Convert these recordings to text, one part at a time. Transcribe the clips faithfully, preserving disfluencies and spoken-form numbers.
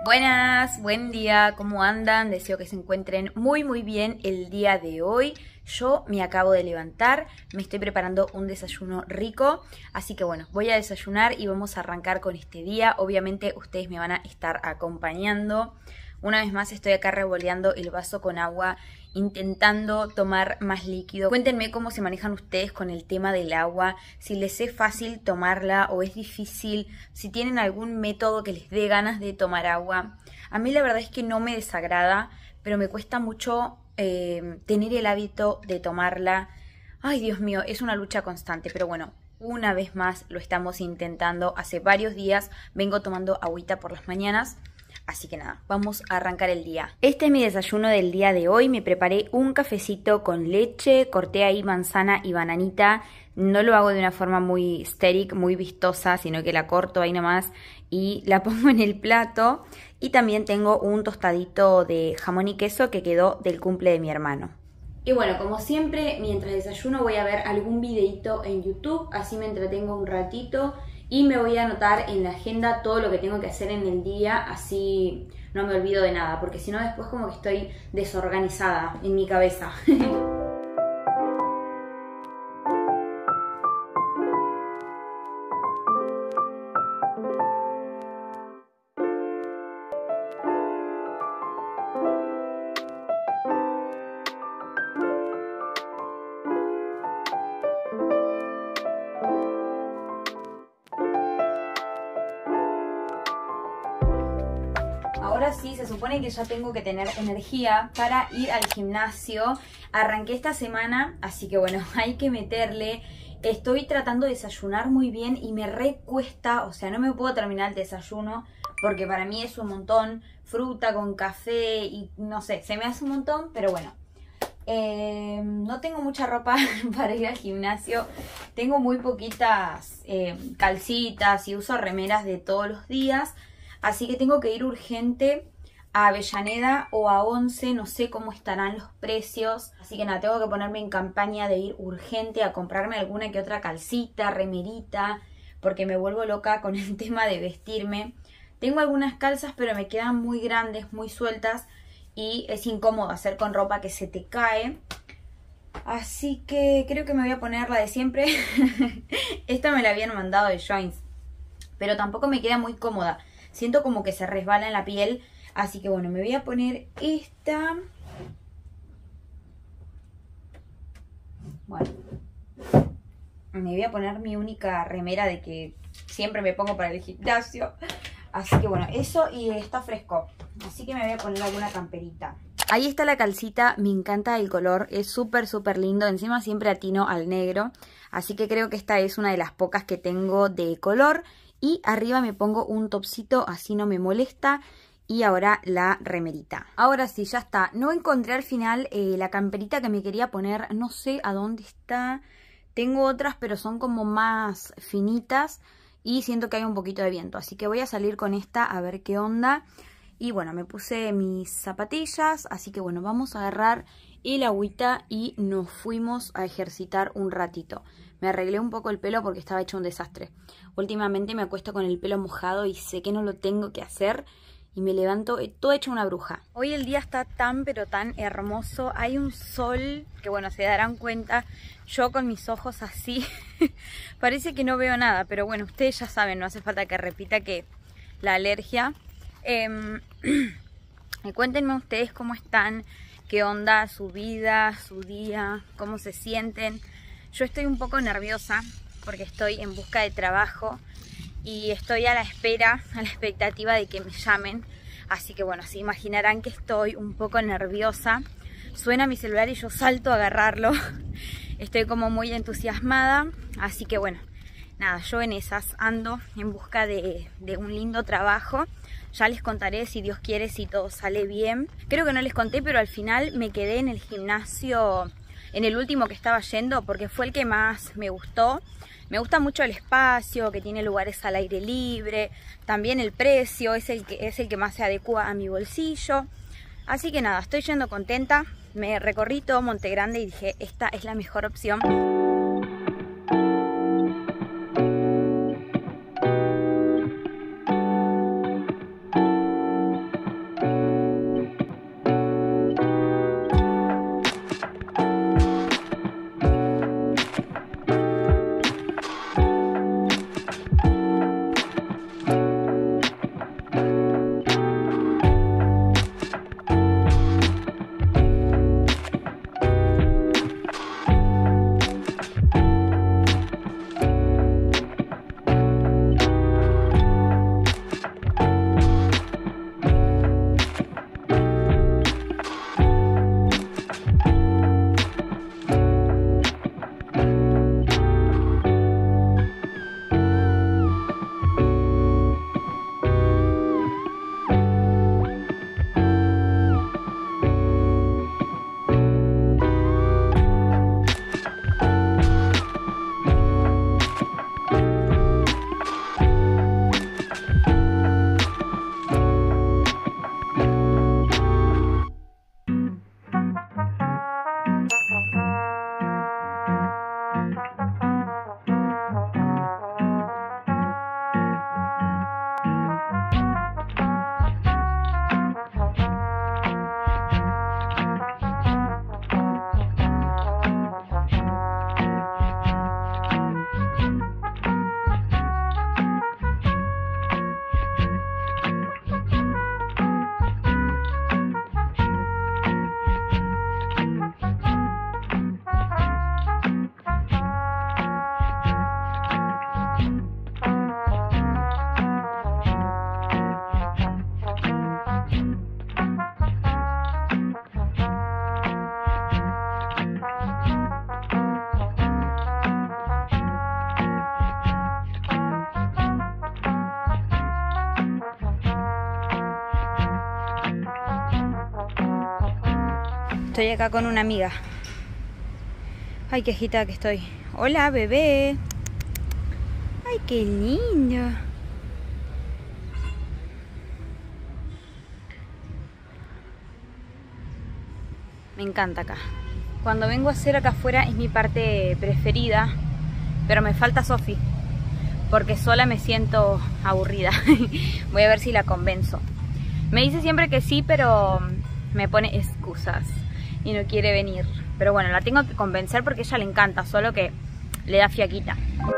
Buenas, buen día, ¿cómo andan? Deseo que se encuentren muy muy bien el día de hoy. Yo me acabo de levantar, me estoy preparando un desayuno rico, así que bueno, voy a desayunar y vamos a arrancar con este día. Obviamente ustedes me van a estar acompañando. Una vez más estoy acá revoleando el vaso con agua, intentando tomar más líquido. Cuéntenme cómo se manejan ustedes con el tema del agua, si les es fácil tomarla o es difícil, si tienen algún método que les dé ganas de tomar agua. A mí la verdad es que no me desagrada, pero me cuesta mucho eh, tener el hábito de tomarla. Ay, Dios mío, es una lucha constante, pero bueno. Una vez más lo estamos intentando. Hace varios días vengo tomando agüita por las mañanas. Así que nada, vamos a arrancar el día. Este es mi desayuno del día de hoy. Me preparé un cafecito con leche, corté ahí manzana y bananita. No lo hago de una forma muy estética, muy vistosa, sino que la corto ahí nomás y la pongo en el plato. Y también tengo un tostadito de jamón y queso que quedó del cumple de mi hermano. Y bueno, como siempre, mientras desayuno voy a ver algún videito en YouTube, así me entretengo un ratito. Y me voy a anotar en la agenda todo lo que tengo que hacer en el día, así no me olvido de nada, porque si no después como que estoy desorganizada en mi cabeza. Ahora sí, se supone que ya tengo que tener energía para ir al gimnasio. Arranqué esta semana, así que bueno, hay que meterle. Estoy tratando de desayunar muy bien y me recuesta, o sea, no me puedo terminar el desayuno porque para mí es un montón. Fruta con café y no sé, se me hace un montón, pero bueno. Eh, no tengo mucha ropa para ir al gimnasio. Tengo muy poquitas eh, calcitas y uso remeras de todos los días. Así que tengo que ir urgente a Avellaneda o a Once, no sé cómo estarán los precios. Así que nada, tengo que ponerme en campaña de ir urgente a comprarme alguna que otra calcita, remerita, porque me vuelvo loca con el tema de vestirme. Tengo algunas calzas, pero me quedan muy grandes, muy sueltas y es incómodo hacer con ropa que se te cae. Así que creo que me voy a poner la de siempre. Esta me la habían mandado de Joins, pero tampoco me queda muy cómoda. Siento como que se resbala en la piel. Así que bueno, me voy a poner esta. Bueno. Me voy a poner mi única remera de que siempre me pongo para el gimnasio. Así que bueno, eso y está fresco. Así que me voy a poner alguna camperita. Ahí está la calcita, me encanta el color. Es súper súper lindo. Encima siempre atino al negro. Así que creo que esta es una de las pocas que tengo de color. Y arriba me pongo un topsito, así no me molesta. Y ahora la remerita. Ahora sí, ya está. No encontré al final eh, la camperita que me quería poner. No sé a dónde está. Tengo otras, pero son como más finitas. Y siento que hay un poquito de viento. Así que voy a salir con esta a ver qué onda. Y bueno, me puse mis zapatillas. Así que bueno, vamos a agarrar el agüita y nos fuimos a ejercitar un ratito. Me arreglé un poco el pelo porque estaba hecho un desastre. Últimamente me acuesto con el pelo mojado y sé que no lo tengo que hacer. Y me levanto todo hecho una bruja. Hoy el día está tan pero tan hermoso. Hay un sol que bueno, se darán cuenta. Yo con mis ojos así parece que no veo nada. Pero bueno, ustedes ya saben, no hace falta que repita que la alergia. Eh, cuéntenme ustedes cómo están. Qué onda su vida, su día, cómo se sienten. Yo estoy un poco nerviosa porque estoy en busca de trabajo y estoy a la espera, a la expectativa de que me llamen. Así que bueno, se imaginarán que estoy un poco nerviosa. Suena mi celular y yo salto a agarrarlo. Estoy como muy entusiasmada. Así que bueno, nada, yo en esas ando en busca de, de un lindo trabajo. Ya les contaré si Dios quiere, si todo sale bien. Creo que no les conté, pero al final me quedé en el gimnasio, en el último que estaba yendo, porque fue el que más me gustó. Me gusta mucho el espacio, que tiene lugares al aire libre. También el precio es el que, es el que más se adecua a mi bolsillo. Así que nada, estoy yendo contenta. Me recorrí todo Monte Grande y dije, esta es la mejor opción. Estoy acá con una amiga. Ay, qué agitada que estoy. Hola, bebé. Ay, qué lindo. Me encanta acá. Cuando vengo a hacer acá afuera es mi parte preferida, pero me falta Sofi, porque sola me siento aburrida. Voy a ver si la convenzo. Me dice siempre que sí, pero me pone excusas y no quiere venir. Pero bueno, la tengo que convencer porque a ella le encanta, solo que le da fiaquita.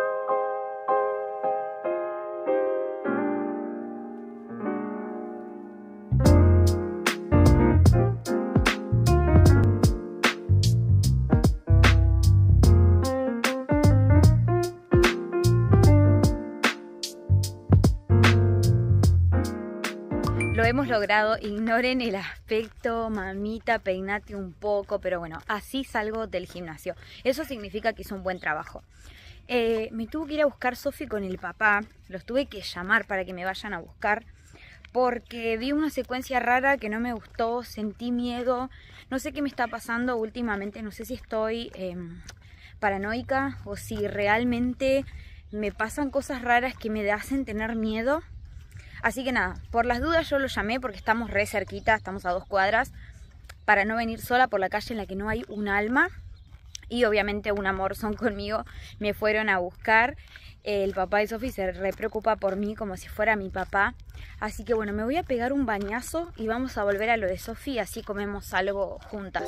Lo hemos logrado, ignoren el aspecto, mamita, peinate un poco, pero bueno, así salgo del gimnasio. Eso significa que hice un buen trabajo. Eh, me tuve que ir a buscar Sofi con el papá, los tuve que llamar para que me vayan a buscar, porque vi una secuencia rara que no me gustó, sentí miedo, no sé qué me está pasando últimamente, no sé si estoy eh, paranoica o si realmente me pasan cosas raras que me hacen tener miedo. Así que nada, por las dudas yo lo llamé porque estamos re cerquita, estamos a dos cuadras, para no venir sola por la calle en la que no hay un alma. Y obviamente un amor son conmigo, me fueron a buscar. El papá de Sofi se re preocupa por mí como si fuera mi papá. Así que bueno, me voy a pegar un bañazo y vamos a volver a lo de Sofi, así comemos algo juntas.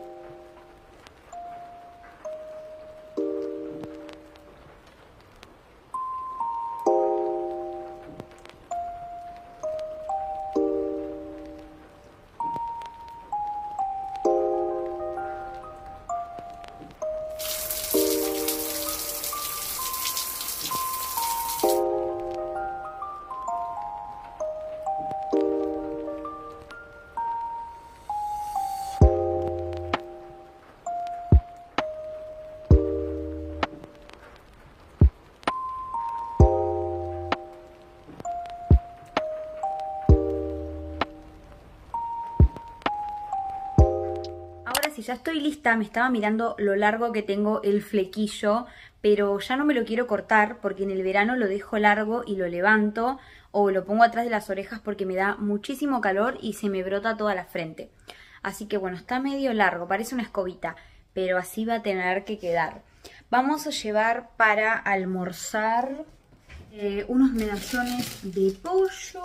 Ya estoy lista, me estaba mirando lo largo que tengo el flequillo, pero ya no me lo quiero cortar porque en el verano lo dejo largo y lo levanto o lo pongo atrás de las orejas porque me da muchísimo calor y se me brota toda la frente. Así que bueno, está medio largo, parece una escobita, pero así va a tener que quedar. Vamos a llevar para almorzar eh, unos medallones de pollo.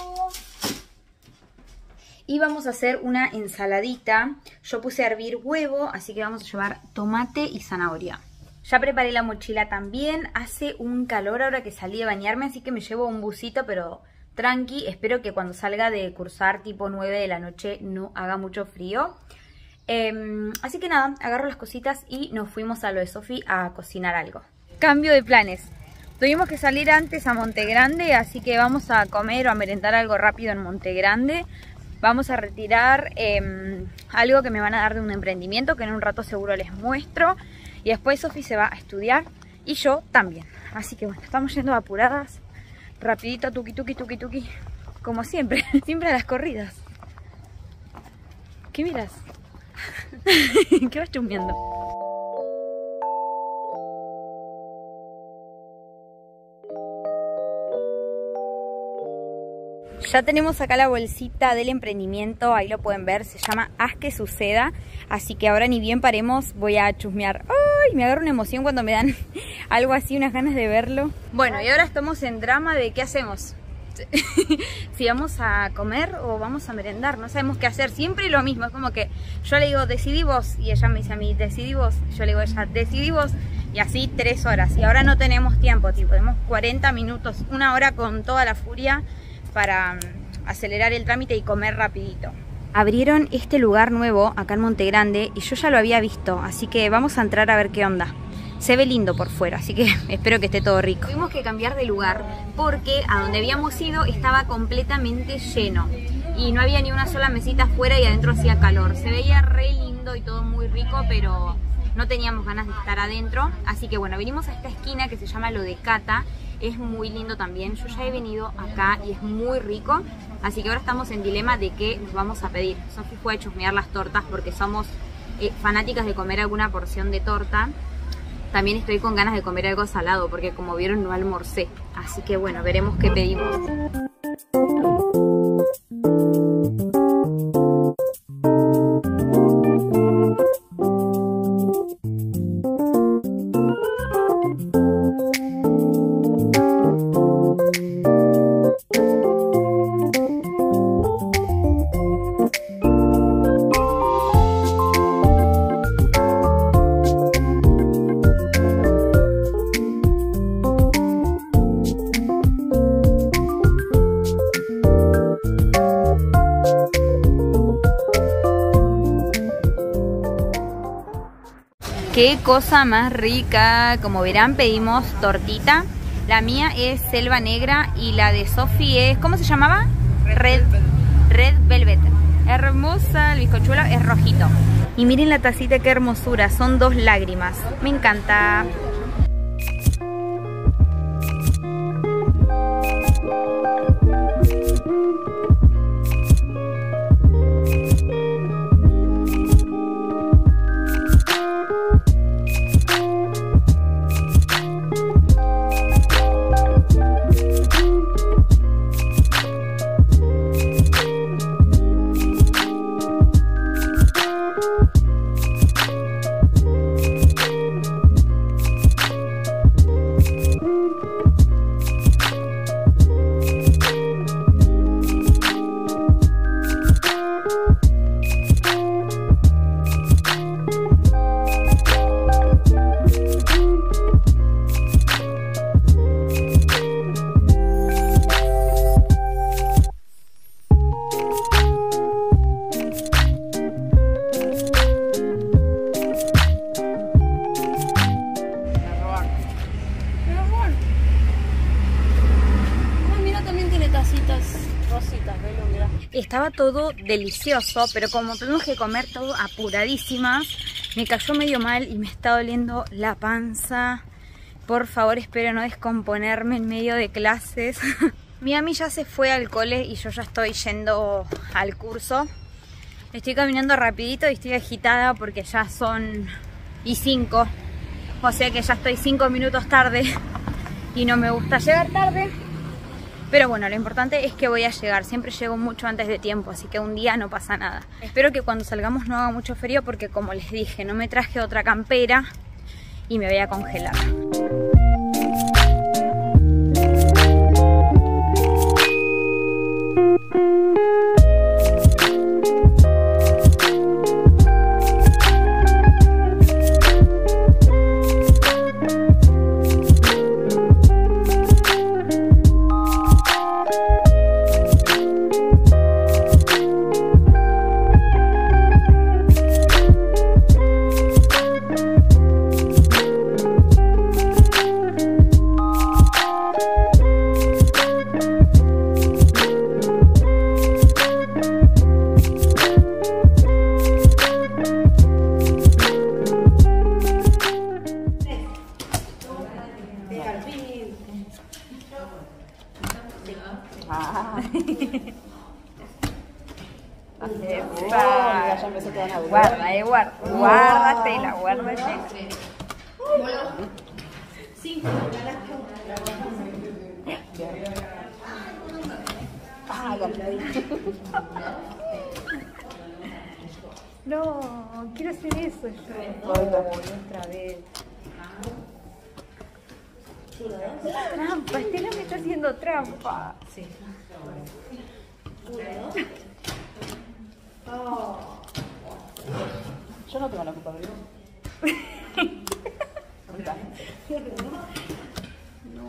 Y vamos a hacer una ensaladita. Yo puse a hervir huevo, así que vamos a llevar tomate y zanahoria. Ya preparé la mochila también. Hace un calor ahora que salí de bañarme, así que me llevo un busito, pero tranqui. Espero que cuando salga de cursar tipo nueve de la noche no haga mucho frío. Eh, así que nada, agarro las cositas y nos fuimos a lo de Sofi a cocinar algo. Cambio de planes. Tuvimos que salir antes a Montegrande, así que vamos a comer o a merendar algo rápido en Montegrande. Vamos a retirar eh, algo que me van a dar de un emprendimiento que en un rato seguro les muestro. Y después Sofi se va a estudiar y yo también. Así que bueno, estamos yendo apuradas. Rapidito, tuki, tuki, tuki, tuki. Como siempre, siempre a las corridas. ¿Qué miras? ¿Qué vas chumbeando? Ya tenemos acá la bolsita del emprendimiento, ahí lo pueden ver, se llama Haz que suceda, así que ahora ni bien paremos voy a chusmear. ¡Ay! Me agarro una emoción cuando me dan algo así, unas ganas de verlo. Bueno, y ahora estamos en drama de qué hacemos. Si vamos a comer o vamos a merendar, no sabemos qué hacer, siempre lo mismo, es como que yo le digo decidí vos y ella me dice a mí decidí vos, yo le digo a ella decidí vos y así tres horas y ahora no tenemos tiempo, tipo, tenemos cuarenta minutos, una hora con toda la furia para acelerar el trámite y comer rapidito. Abrieron este lugar nuevo acá en Montegrande y yo ya lo había visto, así que vamos a entrar a ver qué onda. Se ve lindo por fuera, así que espero que esté todo rico. Tuvimos que cambiar de lugar porque a donde habíamos ido estaba completamente lleno y no había ni una sola mesita afuera y adentro hacía calor. Se veía re lindo y todo muy rico, pero no teníamos ganas de estar adentro. Así que bueno, vinimos a esta esquina que se llama Lo de Cata. Es muy lindo también, yo ya he venido acá y es muy rico. Así que ahora estamos en dilema de qué nos vamos a pedir. Sofi fue a chusmear las tortas porque somos eh, fanáticas de comer alguna porción de torta. También estoy con ganas de comer algo salado porque como vieron no almorcé. Así que bueno, veremos qué pedimos. Qué cosa más rica. Como verán, pedimos tortita. La mía es selva negra y la de Sofi es, ¿cómo se llamaba? Red, Red Velvet. Hermosa, el bizcochuelo es rojito. Y miren la tacita, qué hermosura, son dos lágrimas. Me encanta. Estaba todo delicioso, pero como tuvimos que comer todo apuradísimas, me cayó medio mal y me está doliendo la panza. Por favor, espero no descomponerme en medio de clases. Mi Ami ya se fue al cole y yo ya estoy yendo al curso. Estoy caminando rapidito y estoy agitada porque ya son y cinco. O sea que ya estoy cinco minutos tarde y no me gusta llegar tarde. Pero bueno, lo importante es que voy a llegar. Siempre llego mucho antes de tiempo, así que un día no pasa nada. Espero que cuando salgamos no haga mucho frío porque, como les dije, no me traje otra campera y me voy a congelar. Guarda, eh, guarda, guárdatela, guárdatela. No, quiero hacer eso yo. Otra vez. Trampa, Estela me está haciendo trampa. Sí. Oh. Yo no tengo la culpa, ¿verdad? No.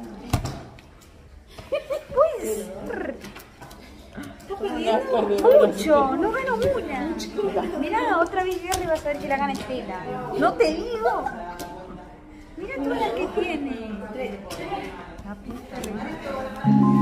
Puede ser. Está perdiendo mucho, no gano una. Mirá, otra vez Gary va a saber que la gana Estela. No te digo. Mira todas las que tiene. La puta de...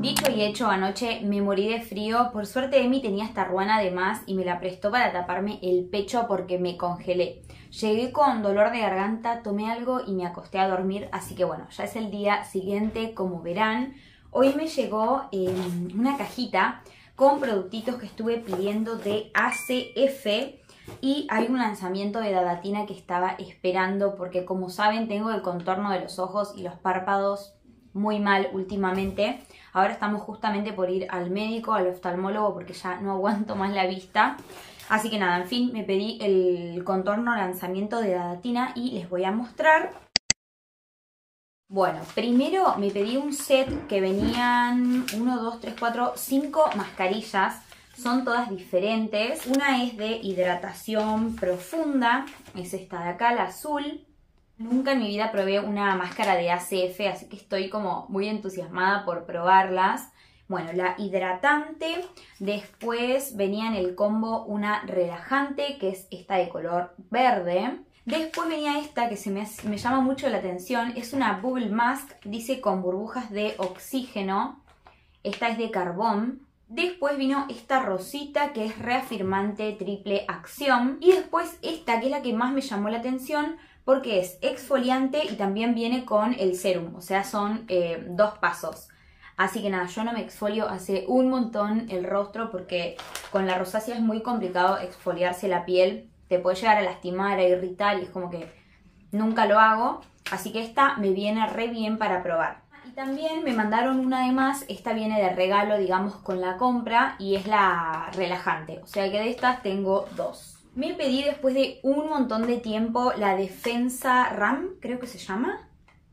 Dicho y hecho, anoche me morí de frío. Por suerte Emi tenía esta ruana de más y me la prestó para taparme el pecho porque me congelé. Llegué con dolor de garganta, tomé algo y me acosté a dormir. Así que bueno, ya es el día siguiente, como verán. Hoy me llegó eh, una cajita con productitos que estuve pidiendo de A C F. Y hay un lanzamiento de Dadatina que estaba esperando porque, como saben, tengo el contorno de los ojos y los párpados muy mal últimamente. Ahora estamos justamente por ir al médico, al oftalmólogo, porque ya no aguanto más la vista. Así que nada, en fin, me pedí el contorno lanzamiento de Dadatina y les voy a mostrar. Bueno, primero me pedí un set que venían uno, dos, tres, cuatro, cinco mascarillas. Son todas diferentes. Una es de hidratación profunda. Es esta de acá, la azul. Nunca en mi vida probé una máscara de A C F, así que estoy como muy entusiasmada por probarlas. Bueno, la hidratante. Después venía en el combo una relajante, que es esta de color verde. Después venía esta que se me, me llama mucho la atención. Es una Bubble Mask, dice con burbujas de oxígeno. Esta es de carbón. Después vino esta rosita que es reafirmante triple acción. Y después esta que es la que más me llamó la atención porque es exfoliante y también viene con el serum. O sea, son eh, dos pasos. Así que nada, yo no me exfolio hace un montón el rostro porque con la rosácea es muy complicado exfoliarse la piel. Te puede llegar a lastimar, a irritar y es como que nunca lo hago. Así que esta me viene re bien para probar. Y también me mandaron una de más, esta viene de regalo, digamos, con la compra y es la relajante. O sea que de estas tengo dos. Me pedí después de un montón de tiempo la Defensa RAM, creo que se llama.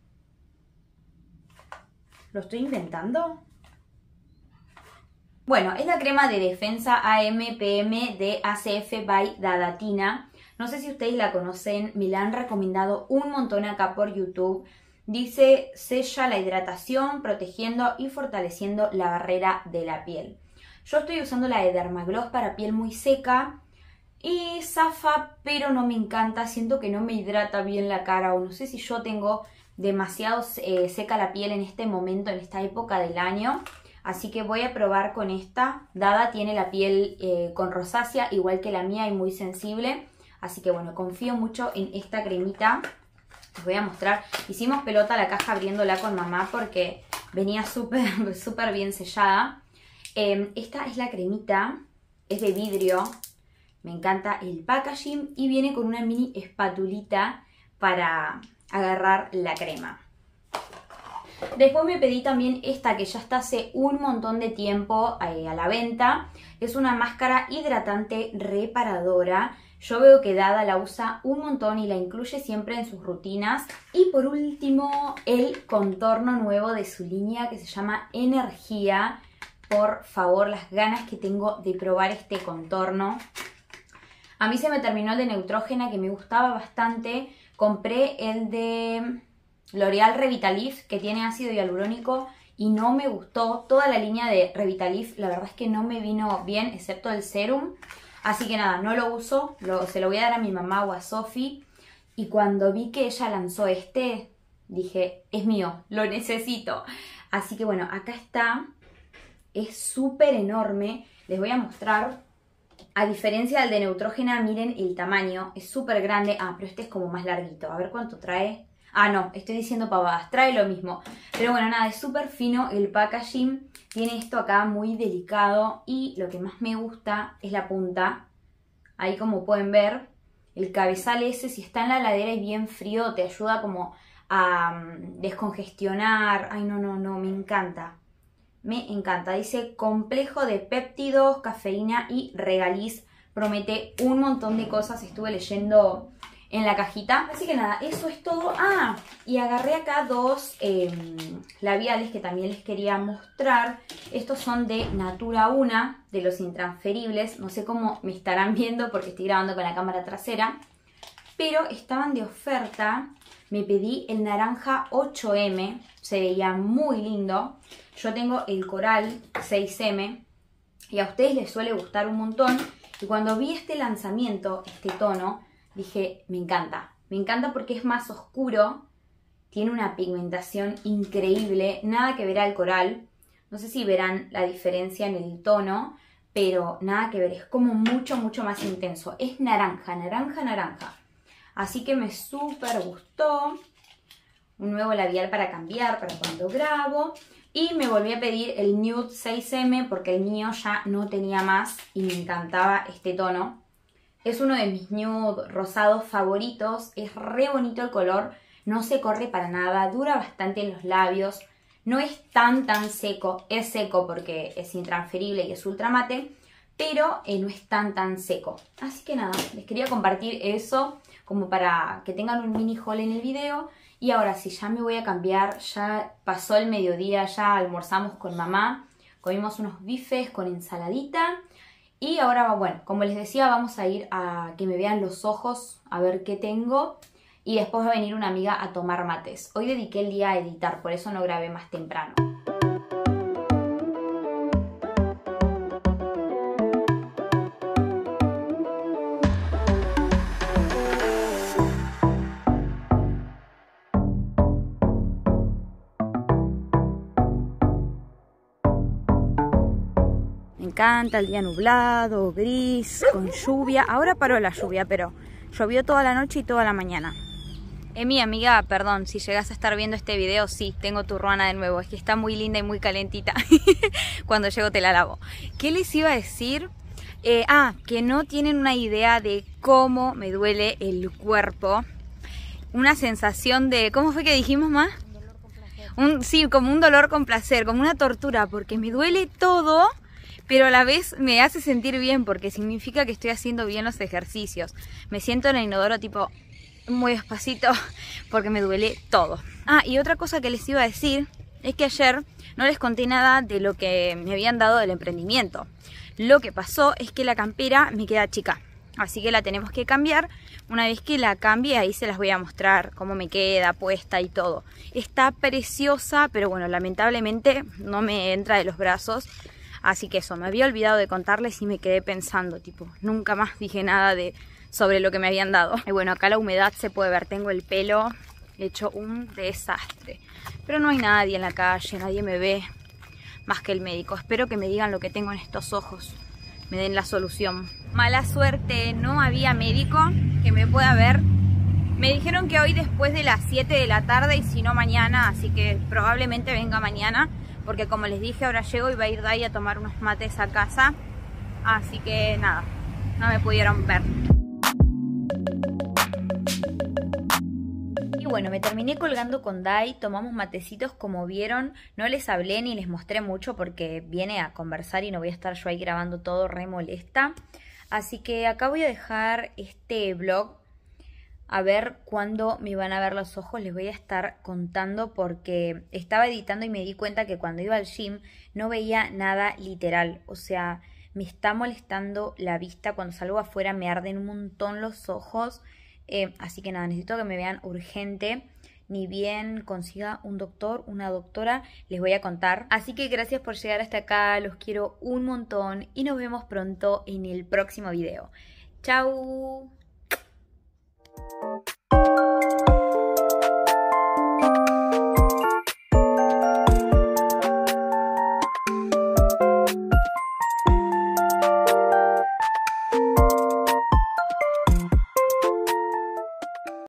¿Lo estoy inventando? Bueno, es la crema de defensa A M P M de A C F by Dadatina. No sé si ustedes la conocen, me la han recomendado un montón acá por YouTube. Dice, sella la hidratación, protegiendo y fortaleciendo la barrera de la piel. Yo estoy usando la de Dermagloss para piel muy seca y zafa, pero no me encanta. Siento que no me hidrata bien la cara o no sé si yo tengo demasiado eh, seca la piel en este momento, en esta época del año. Así que voy a probar con esta. Dada tiene la piel eh, con rosácea, igual que la mía y muy sensible. Así que bueno, confío mucho en esta cremita. Les voy a mostrar. Hicimos pelota la caja abriéndola con mamá porque venía súper súper bien sellada. Eh, esta es la cremita. Es de vidrio. Me encanta el packaging. Y viene con una mini espatulita para agarrar la crema. Después me pedí también esta que ya está hace un montón de tiempo eh, a la venta. Es una máscara hidratante reparadora. Yo veo que Dada la usa un montón y la incluye siempre en sus rutinas. Y por último, el contorno nuevo de su línea que se llama Energía. Por favor, las ganas que tengo de probar este contorno. A mí se me terminó el de Neutrogena, que me gustaba bastante. Compré el de L'Oreal Revitalift, que tiene ácido hialurónico y no me gustó. Toda la línea de Revitalift, la verdad es que no me vino bien, excepto el serum. Así que nada, no lo uso, lo, se lo voy a dar a mi mamá o a Sofi. Y cuando vi que ella lanzó este, dije, es mío, lo necesito. Así que bueno, acá está. Es súper enorme. Les voy a mostrar. A diferencia del de Neutrogena, miren el tamaño. Es súper grande. Ah, pero este es como más larguito. A ver cuánto trae. Ah, no, estoy diciendo pavadas. Trae lo mismo. Pero bueno, nada, es súper fino el packaging. Tiene esto acá muy delicado. Y lo que más me gusta es la punta. Ahí como pueden ver, el cabezal ese, si está en la heladera y bien frío, te ayuda como a um, descongestionar. Ay, no, no, no, me encanta. Me encanta. Dice complejo de péptidos, cafeína y regaliz. Promete un montón de cosas. Estuve leyendo en la cajita. Así que nada, eso es todo. Ah, y agarré acá dos eh, labiales que también les quería mostrar. Estos son de Natura Una, de los intransferibles. No sé cómo me estarán viendo porque estoy grabando con la cámara trasera. Pero estaban de oferta. Me pedí el naranja ocho eme. Se veía muy lindo. Yo tengo el coral seis eme. Y a ustedes les suele gustar un montón. Y cuando vi este lanzamiento, este tono, dije, me encanta. Me encanta porque es más oscuro. Tiene una pigmentación increíble. Nada que ver al coral. No sé si verán la diferencia en el tono, pero nada que ver, es como mucho, mucho más intenso. Es naranja, naranja, naranja. Así que me súper gustó. Un nuevo labial para cambiar, para cuando grabo. Y me volví a pedir el Nude seis eme porque el mío ya no tenía más y me encantaba este tono. Es uno de mis nude rosados favoritos, es re bonito el color, no se corre para nada, dura bastante en los labios, no es tan tan seco, es seco porque es intransferible y es ultra mate, pero eh, no es tan tan seco. Así que nada, les quería compartir eso como para que tengan un mini haul en el video. Y ahora sí, ya me voy a cambiar, ya pasó el mediodía, ya almorzamos con mamá, comimos unos bifes con ensaladita. Y ahora, bueno, como les decía, vamos a ir a que me vean los ojos, a ver qué tengo. Y después va a venir una amiga a tomar mates. Hoy dediqué el día a editar, por eso no grabé más temprano. Me encanta el día nublado, gris, con lluvia. Ahora paró la lluvia, pero llovió toda la noche y toda la mañana. Emi, amiga, perdón, si llegas a estar viendo este video, sí, tengo tu ruana de nuevo. Es que está muy linda y muy calentita. Cuando llego te la lavo. ¿Qué les iba a decir? Eh, ah, que no tienen una idea de cómo me duele el cuerpo. Una sensación de... ¿Cómo fue que dijimos más? Un, sí, como un dolor con placer, como una tortura, porque me duele todo... pero a la vez me hace sentir bien porque significa que estoy haciendo bien los ejercicios. Me siento en el inodoro tipo muy despacito porque me duele todo. Ah, y otra cosa que les iba a decir es que ayer no les conté nada de lo que me habían dado del emprendimiento. Lo que pasó es que la campera me queda chica, así que la tenemos que cambiar. Una vez que la cambie, ahí se las voy a mostrar cómo me queda puesta y todo. Está preciosa, pero bueno, lamentablemente no me entra de los brazos. Así que eso, me había olvidado de contarles y me quedé pensando, tipo, nunca más dije nada de sobre lo que me habían dado. Y bueno, acá la humedad se puede ver, tengo el pelo hecho un desastre. Pero no hay nadie en la calle, nadie me ve más que el médico. Espero que me digan lo que tengo en estos ojos, me den la solución. Mala suerte, no había médico que me pueda ver. Me dijeron que hoy después de las siete de la tarde y si no mañana, así que probablemente venga mañana. Porque como les dije, ahora llego y va a ir Dai a tomar unos mates a casa. Así que nada, no me pudieron ver. Y bueno, me terminé colgando con Dai, tomamos matecitos como vieron. No les hablé ni les mostré mucho porque viene a conversar y no voy a estar yo ahí grabando todo, re molesta. Así que acá voy a dejar este vlog. A ver cuándo me van a ver los ojos, les voy a estar contando porque estaba editando y me di cuenta que cuando iba al gym no veía nada literal. O sea, me está molestando la vista, cuando salgo afuera me arden un montón los ojos. Eh, así que nada, necesito que me vean urgente. Ni bien consiga un doctor, una doctora, les voy a contar. Así que gracias por llegar hasta acá, los quiero un montón y nos vemos pronto en el próximo video. ¡Chao!